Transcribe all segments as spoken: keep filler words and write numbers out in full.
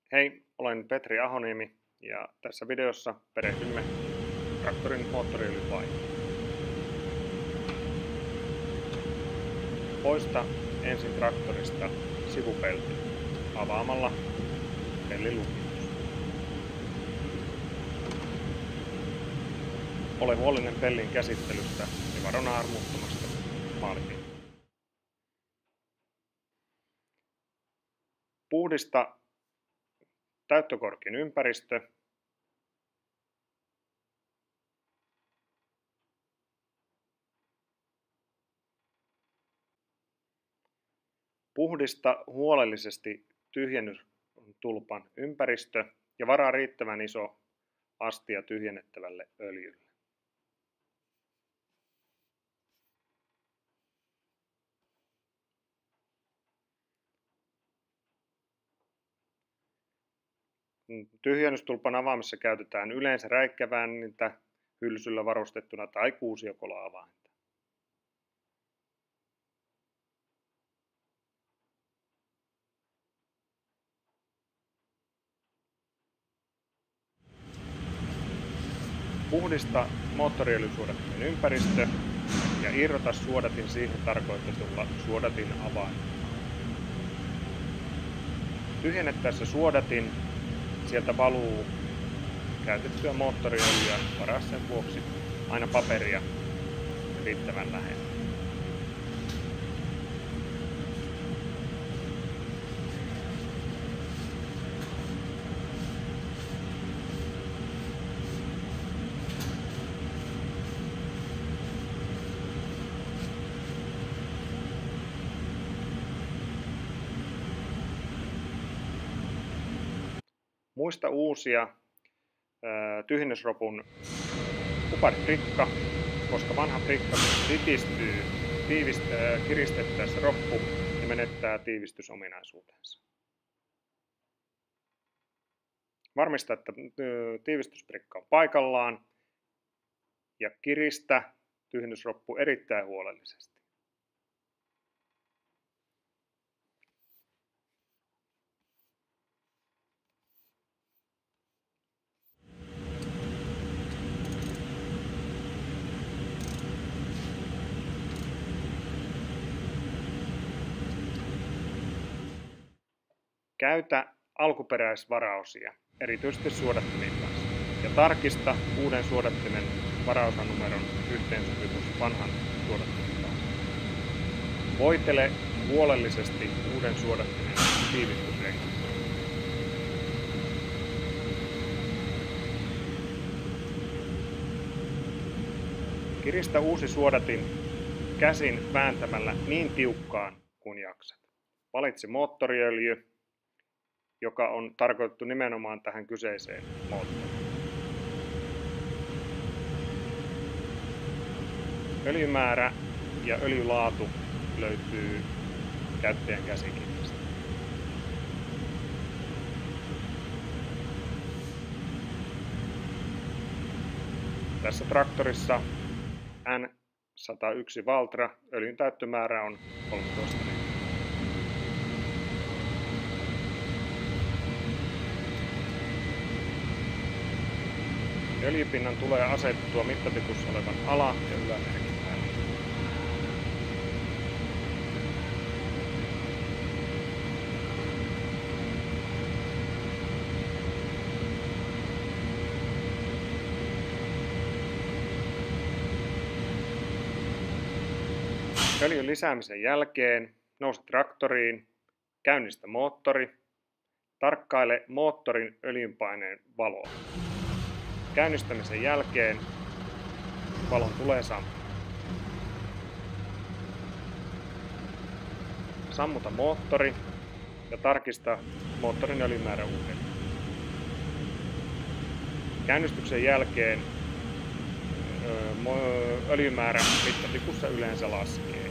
Hei, olen Petri Ahoniemi ja tässä videossa perehdymme traktorin moottoriöljyvaihtoon. Poista ensin traktorista sivupelti avaamalla pellin lukitus. Ole huolellinen pellin käsittelystä ja varo naarmuttomasta maalipintaa. Puhdista täyttökorkin ympäristö. Puhdista huolellisesti tyhjennystulpan ympäristö ja varaa riittävän iso astia tyhjennettävälle öljylle. Tyhjennystulpan avaamisessa käytetään yleensä räikkäväänintä hylsyllä varustettuna tai kuusiokola-avainta. Puhdista moottoriöljysuodattimen ympäristö ja irrota suodatin siihen tarkoitetulla suodatin avaimella. Tyhjennettäessä suodatin sieltä valuu käytettyä moottoriöljyä, varaa sen vuoksi aina paperia riittävän lähellä. Muista uusia tyhjennysropun kupariprikka, koska vanha prikka tipistyy kiristettäessä roppu ja menettää tiivistysominaisuutensa. Varmista, että tiivistysprikka on paikallaan ja kiristä tyhjennysroppu erittäin huolellisesti. Käytä alkuperäisvaraosia, erityisesti suodattimien kanssa, ja tarkista uuden suodattimen varausanumeron yhteensopivuus vanhan suodattimen kanssa. Voitele huolellisesti uuden suodattimen tiivistysrengas. Kiristä uusi suodatin käsin vääntämällä niin tiukkaan kuin jaksat. Valitse moottoriöljy, joka on tarkoitettu nimenomaan tähän kyseiseen moottoriin. Öljymäärä ja öljylaatu löytyy käyttäjän käsikirjasta. Tässä traktorissa N sata yksi Valtra öljyn täyttömäärä on kolmetoista litraa. Öljypinnan tulee asettua mittatikussa olevan ala- ja ylämerkin päälle. Öljyn lisäämisen jälkeen nouse traktoriin, käynnistä moottori, tarkkaile moottorin öljynpaineen valoa. Käynnistämisen jälkeen valon tulee sammua. Sammuta moottori ja tarkista moottorin öljymäärä uudelleen. Käynnistyksen jälkeen öljymäärä mittatikussa yleensä laskee,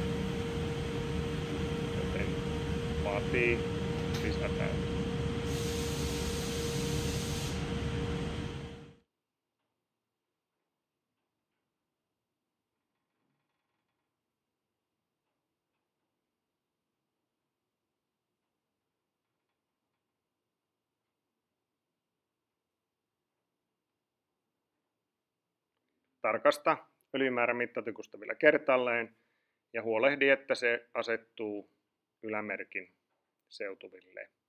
joten vaatii lisätäyttöä. tarkasta öljymäärämittatikusta vielä kertaalleen ja huolehdi, että se asettuu ylämerkin seutuville.